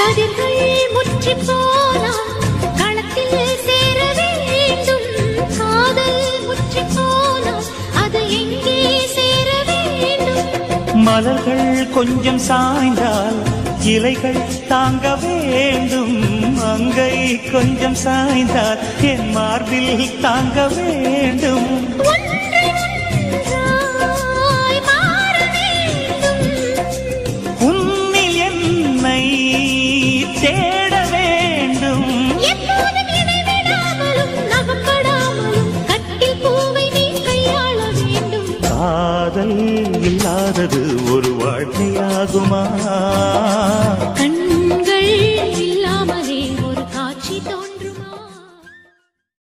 கதிர்கள் முற்றி போனால் களத்தில் சேர வேண்டும். காதல் முற்றி போனால் அது எங்கே சேர வேண்டும்? மலர்கள் கொஞ்சம் சாய்ந்தால் இலைகள் தாங்க வேண்டும். மங்கை கொஞ்சம் சாய்ந்தால் என் மார்பில் தாங்க வேண்டும். உன்னில் என்னை தேட வேண்டும். எப்போதும் இடைவிடாமலும் நகப்படாமலும் கட்டில் பூவை நீ கையாள வேண்டும். காதல் இல்லாதது ஒரு வாழ்க்கையாகுமா?